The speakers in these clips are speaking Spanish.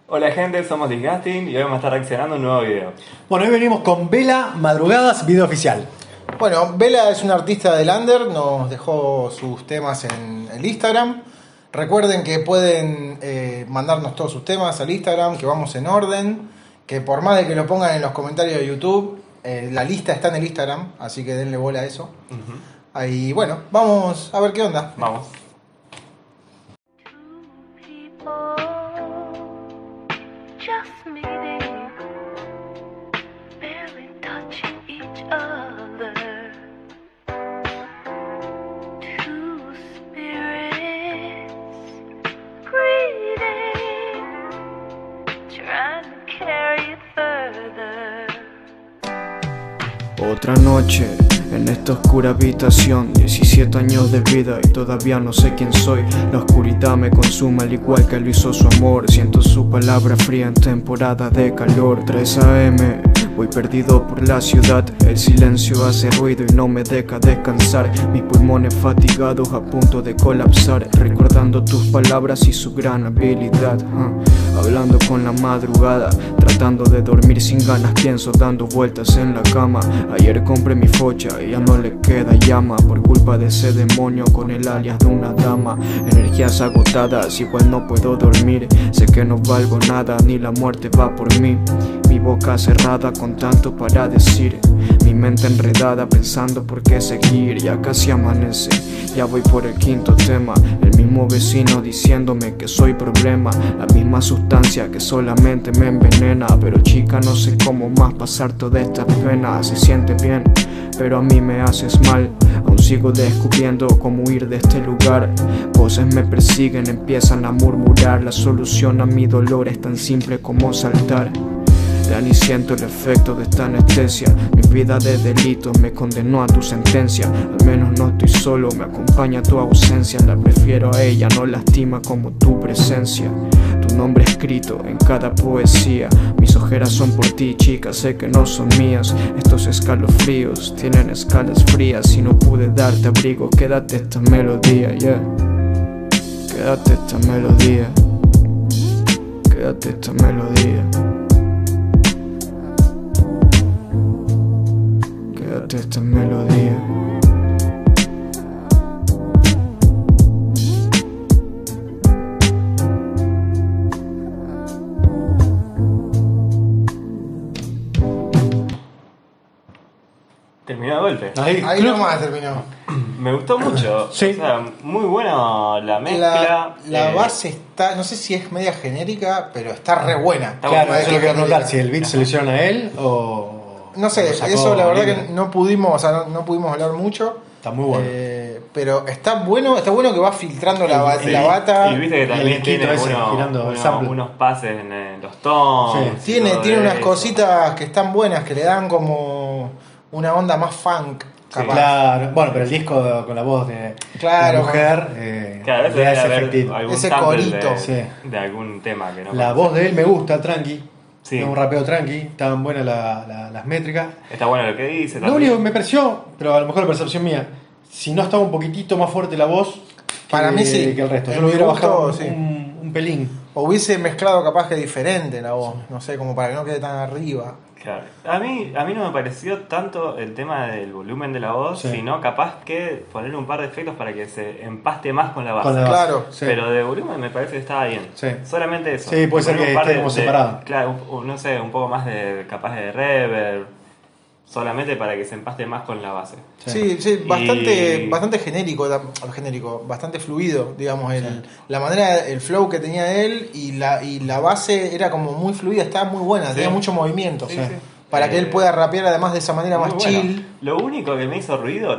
Hola gente, somos Disgusting y hoy vamos a estar reaccionando a un nuevo video. Bueno, hoy venimos con Vela Madrugadas, video oficial. Bueno, Vela es un artista del under, nos dejó sus temas en el Instagram. Recuerden que pueden mandarnos todos sus temas al Instagram, que vamos en orden. Que por más de que lo pongan en los comentarios de YouTube, la lista está en el Instagram, así que denle bola a eso. Ahí, bueno, vamos a ver qué onda. Vamos. Just meeting, barely touching each other. Two spirits breathing, trying to carry it further. Otra noche en esta oscura habitación, 17 años de vida y todavía no sé quién soy. La oscuridad me consume al igual que lo hizo su amor. Siento su palabra fría en temporada de calor. 3 AM, voy perdido por la ciudad. El silencio hace ruido y no me deja descansar. Mis pulmones fatigados a punto de colapsar, recordando tus palabras y su gran habilidad. Hablando con la madrugada, tratando de dormir sin ganas, pienso dando vueltas en la cama. Ayer compré mi focha y ya no le queda llama por culpa de ese demonio con el alias de una dama. Energías agotadas, igual no puedo dormir. Sé que no valgo nada, ni la muerte va por mí. Mi boca cerrada con tanto para decir, mi mente enredada pensando por qué seguir. Ya casi amanece, ya voy por el 5.º tema. El mismo vecino diciéndome que soy problema, la misma sustancia que solamente me envenena. Pero chica, no sé cómo más pasar toda esta pena. Se siente bien, pero a mí me haces mal. Aún sigo descubriendo cómo huir de este lugar. Voces me persiguen, empiezan a murmurar. La solución a mi dolor es tan simple como saltar. Ya ni siento el efecto de esta anestesia. Mi vida de delitos me condenó a tu sentencia. Al menos no estoy solo, me acompaña tu ausencia. La prefiero a ella, no lastima como tu presencia. Tu nombre escrito en cada poesía. Mis ojeras son por ti, chica, sé que no son mías. Estos escalofríos tienen escalas frías. Y no pude darte abrigo, quédate esta melodía, yeah. Quédate esta melodía. Quédate esta melodía. Quédate esta melodía. Terminó de golpe. Ahí nomás terminó. Me gustó mucho. Sí. O sea, muy buena la mezcla. La base está, no sé si es media genérica, pero está re buena. Está Claro, buena, eso lo quiero preguntar, si el beat se lo hicieron a él o... No sé, lo sacó eso la verdad libre. que no pudimos, o sea, no pudimos hablar mucho. Está muy bueno. Pero está bueno que va filtrando la bata. Y viste que también el quinto tiene ese, girando el sample. unos pases en los tonos. Sí. y todo Tiene unas eso. cositas que están buenas, que le dan como una onda más funk, capaz. Claro, bueno, pero el disco con la voz de Claro, la mujer Claro, eso le da debe ese haber efectito. algún Ese sample corito. Sí. de algún tema que no La conozco. voz de él me gusta, tranqui. Sí. Es un rapeo tranqui, estaban buenas las métricas. Está bueno lo que dice Lo también. único que me pareció, pero a lo mejor la percepción mía, si no estaba un poquitito más fuerte la voz Para mí sí. que el resto. Yo En lo mi hubiera gusto, bajado sí. un pelín. O hubiese mezclado capaz que diferente la voz, no sé, como para que no quede tan arriba. Claro. A mí no me pareció tanto el tema del volumen de la voz, Sí. sino capaz que ponerle un par de efectos para que se empaste más con la base. Con la base. Claro, Sí. Pero de volumen me parece que estaba bien. Sí. Solamente eso. Sí, puede ser Ponerle que un par esté como separado. Claro, no sé, un poco más de capaz de reverb. Solamente para que se empaste más con la base. Sí, Y- bastante genérico, bastante fluido, digamos, la manera, el flow que tenía él y la base era como muy fluida, estaba muy buena, Sí. tenía mucho movimiento. Sí, o sea, sí. Para que él pueda rapear además de esa manera Muy más bueno. chill. Lo único que me hizo ruido,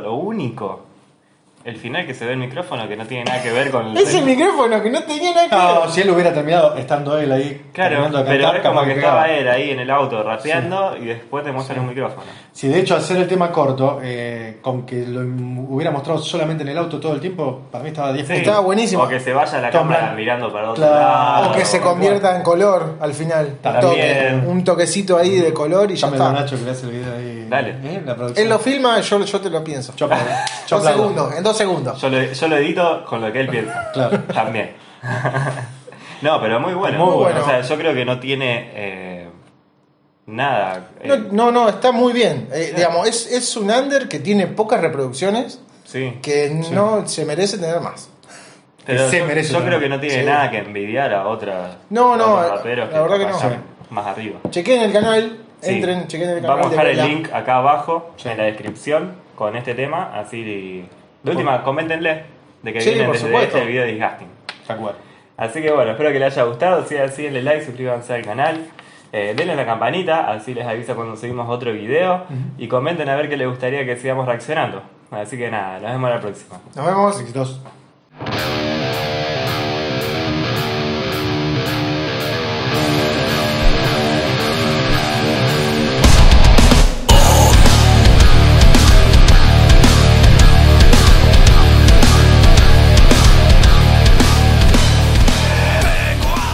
el final que se ve el micrófono que no tiene nada que ver con Ese micrófono que no tenía nada que No, ver. si él hubiera terminado estando él ahí. Claro, terminando de pero cantar, es como capaz que pegaba. estaba él ahí en el auto rapeando y después te muestran un micrófono. Sí, de hecho, hacer el tema corto, con que lo hubiera mostrado solamente en el auto todo el tiempo, para mí estaba 10 Sí. puntos. Estaba buenísimo. O que se vaya la Tom cámara Blanc. mirando para otro Claro. lado. O que se convierta en color al final. También. Un toquecito ahí de color y ya Llámelo a está. Nacho que le hace el video ahí. Dale. La producción. Él lo filma, yo te lo pienso. Yo aplaudo. Yo 2 aplaudo. segundos, en 2 segundos. Yo lo edito con lo que él piensa. Claro. También. No, pero muy bueno. Muy bueno. O sea, yo creo que no tiene nada. No, está muy bien. Digamos, es un under que tiene pocas reproducciones, Sí. que no se merece tener más. Pero se yo, merece yo tener. creo que no tiene Sí. nada que envidiar a otros No, raperos la verdad que capaz no. están más arriba. Chequen el canal, Sí. entren, chequen el canal. Vamos a dejar de el Vela. link acá abajo Sí. en la descripción con este tema, así de última, coméntenle de que Sí, vienen por desde supuesto. este video de Disgusting. Tal cual. Así que bueno, espero que les haya gustado, si es así denle like, suscríbanse al canal, denle a la campanita, así les avisa cuando subimos otro video y comenten a ver qué les gustaría que sigamos reaccionando. Así que nada, nos vemos la próxima. Nos vemos. Éxitos.